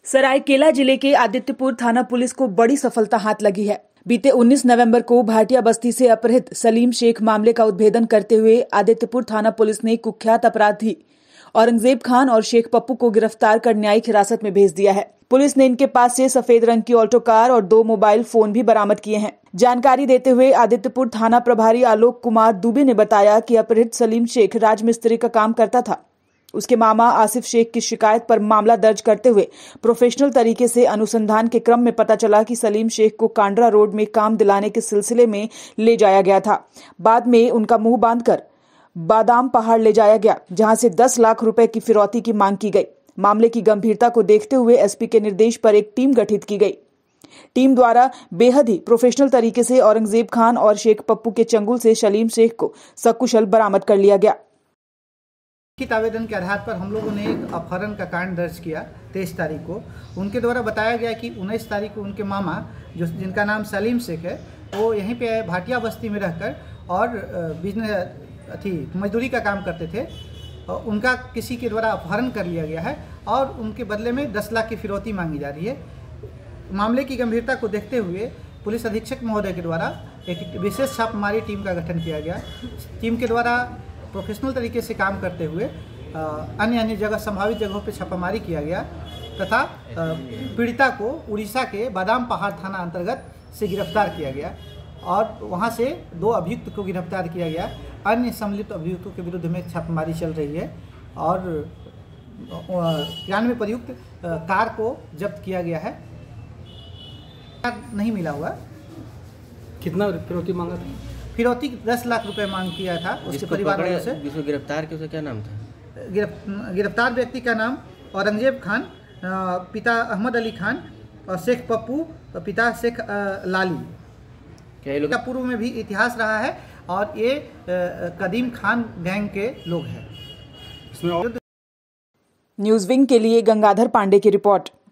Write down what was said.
सरायकेला जिले के आदित्यपुर थाना पुलिस को बड़ी सफलता हाथ लगी है। बीते 19 नवंबर को भाटिया बस्ती से अपहृत सलीम शेख मामले का उद्भेदन करते हुए आदित्यपुर थाना पुलिस ने कुख्यात अपराधी औरंगजेब खान और शेख पप्पू को गिरफ्तार कर न्यायिक हिरासत में भेज दिया है। पुलिस ने इनके पास से सफेद रंग की ऑल्टो कार और 2 मोबाइल फोन भी बरामद किए हैं। जानकारी देते हुए आदित्यपुर थाना प्रभारी आलोक कुमार दुबे ने बताया कि अपहृत सलीम शेख राजमिस्त्री का काम करता था। उसके मामा आसिफ शेख की शिकायत पर मामला दर्ज करते हुए प्रोफेशनल तरीके से अनुसंधान के क्रम में पता चला कि सलीम शेख को कांड्रा रोड में काम दिलाने के सिलसिले में ले जाया गया था। बाद में उनका मुंह बांधकर बादाम पहाड़ ले जाया गया, जहां से 10 लाख रुपए की फिरौती की मांग की गई। मामले की गंभीरता को देखते हुए एसपी के निर्देश पर एक टीम गठित की गई। टीम द्वारा बेहद ही प्रोफेशनल तरीके से औरंगजेब खान और शेख पप्पू के चंगुल से सलीम शेख को सकुशल बरामद कर लिया गया। लिखित आवेदन के आधार पर हम लोगों ने एक अपहरण का कांड दर्ज किया 23 तारीख को। उनके द्वारा बताया गया कि 19 तारीख को उनके मामा जिनका नाम सलीम शेख है, वो यहीं पे भाटिया बस्ती में रहकर और बिजनेस मजदूरी का काम करते थे। उनका किसी के द्वारा अपहरण कर लिया गया है और उनके बदले में 10 लाख की फिरौती मांगी जा रही है। मामले की गंभीरता को देखते हुए पुलिस अधीक्षक महोदय के द्वारा एक विशेष छापामारी टीम का गठन किया गया। टीम के द्वारा प्रोफेशनल तरीके से काम करते हुए अन्य जगह संभावित जगहों पर छापामारी किया गया तथा पीड़िता को उड़ीसा के बादाम पहाड़ थाना अंतर्गत से गिरफ्तार किया गया और वहां से 2 अभियुक्त को गिरफ्तार किया गया। अन्य सम्मिलित अभियुक्तों के विरुद्ध में छापामारी चल रही है और 93 प्रयुक्त कार को जब्त किया गया है। नहीं मिला हुआ। कितना फिरौती मांगा था? फिरौती 10 लाख रुपए मांग किया था उसके परिवार वालों से। जिसको गिरफ्तार किया, उसका क्या नाम था? गिरफ्तार व्यक्ति का नाम औरंगजेब खान, पिता अहमद अली खान, और शेख पप्पू, पिता शेख लाली। क्या ये लोग का पूर्व में भी इतिहास रहा है और ये कदीम खान गैंग के लोग हैं। न्यूज़ विंग के लिए गंगाधर पांडे की रिपोर्ट।